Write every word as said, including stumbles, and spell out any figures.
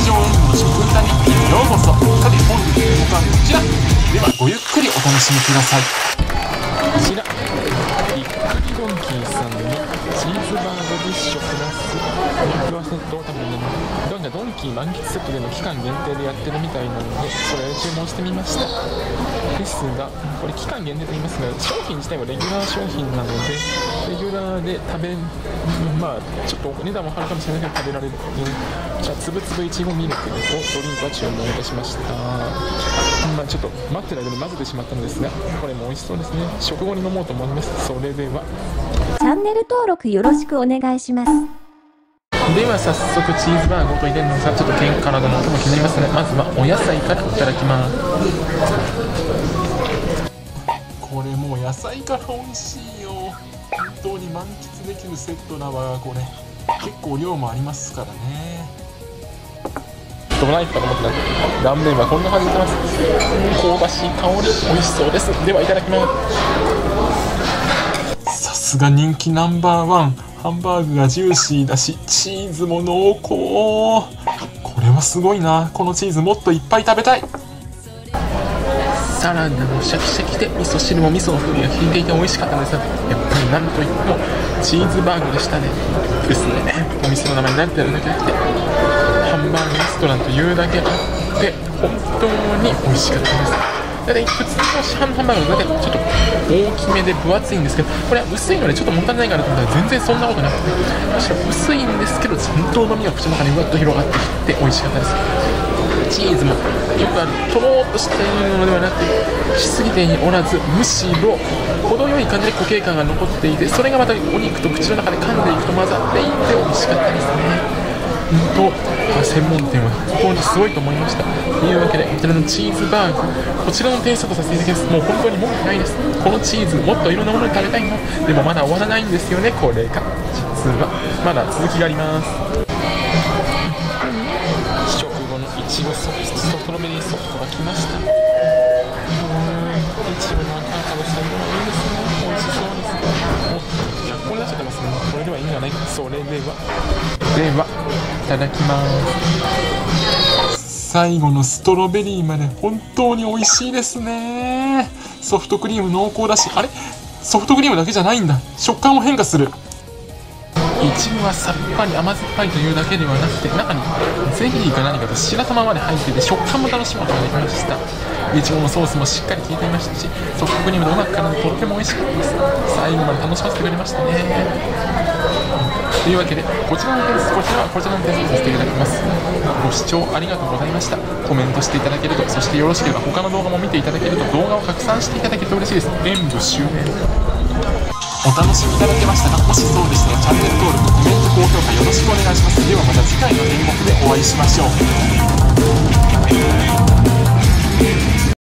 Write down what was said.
常演舞の食歌日記へようこそ。さて本日の予告はこちらでは、ごゆっくりお楽しみください。 こちらびっくりドンキーさんのチーズバーグディッシュプラス人気はセットを多分ね、どんなドンキー満喫セットでの期間限定でやってるみたいなので、それを注文してみました。ですが、これ期間限定と言いますが、商品自体はレギュラー商品なので、レギュラーで食べ、まあちょっとお値段も張るかもしれないけど食べられる、じゃあつぶつぶいちごミルクをドリンクは注文いたしました。まあちょっと待ってる間に混ぜてしまったのですが、これも美味しそうですね。食後に飲もうと思います。それではチャンネル登録よろしくお願いします。 では早速チーズバーグを入れるのがちょっと体の音も気になりますね。まずはお野菜からいただきます。 これもう野菜から美味しいよ。本当に満喫できるセットだわ。これ結構量もありますからね。 ドライパーと思ってない断面はこんな感じになります。香ばしい香り、美味しそうです。ではいただきます。 さすが人気ナンバーワン。ハンバーグがジューシーだし、チーズも濃厚。これはすごいな。このチーズもっといっぱい食べたい。 サラダもシャキシャキで、味噌汁も味噌の風味が効いていて美味しかったんですが、やっぱりなんといってもチーズバーグでしたね。ですね。お店の名前に慣れてるだけあって、ハンバーグレストランというだけあって本当に美味しかったです。だいたい普通の市販のハンバーグだいたいちょっと大きめで分厚いんですけど、これは薄いのでちょっともったいないかなと思ったら全然そんなことなくて、むしろ薄いんですけどちゃんとうまみが口の中にうわっと広がってきて美味しかったです。チーズもよくあるとろーっとしたものではなくしすぎておらず、むしろ程よい感じで固形感が残っていて、それがまたお肉と口の中で噛んでいくと混ざっていって美味しかったですね。本当専門店は本当にすごいと思いました。というわけでこちらのチーズバーグ、こちらの点数とさせていただきます。もう本当に文句ないです。このチーズもっといろんなものに食べたいな。でもまだ終わらないんですよね。これが実はまだ続きがあります。食後のいちごソフトストロベリーソフトが来ました。うーん、いちごの赤々とした色がいいですね。美味しそうですね。お、いやこれ出しちゃってますね。これでは意味がない。それではではいただきます。 最後のストロベリーまで本当に美味しいですね。ソフトクリーム濃厚だし、あれソフトクリームだけじゃないんだ。食感も変化する。 いちごはさっぱり甘酸っぱいというだけではなくて、中にゼリーか何かと白玉まで入っていて食感も楽しむことができました。いちごのソースもしっかり効いていましたし、ソフトクリームのうまく絡んでとっても美味しかったです。最後まで楽しませてくれましたね。というわけでこちらの点数、こちらはこちらの点数させていただきます。ご視聴ありがとうございました。コメントしていただけると、そしてよろしければ他の動画も見ていただけると動画を拡散していただけると嬉しいです。演舞終了。 お楽しみいただけましたか？もしそうでしたらチャンネル登録、コメント、高評価よろしくお願いします。ではまた次回の演目でお会いしましょう。